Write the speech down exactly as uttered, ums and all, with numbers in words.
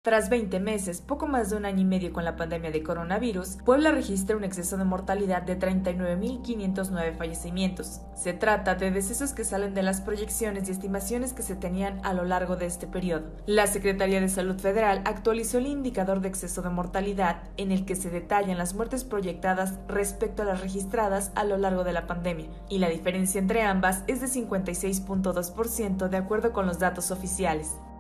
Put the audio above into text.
Tras veinte meses, poco más de un año y medio con la pandemia de coronavirus, Puebla registra un exceso de mortalidad de treinta y nueve mil quinientos nueve fallecimientos. Se trata de decesos que salen de las proyecciones y estimaciones que se tenían a lo largo de este periodo. La Secretaría de Salud Federal actualizó el indicador de exceso de mortalidad, en el que se detallan las muertes proyectadas respecto a las registradas a lo largo de la pandemia, y la diferencia entre ambas es de cincuenta y seis punto dos por ciento de acuerdo con los datos oficiales.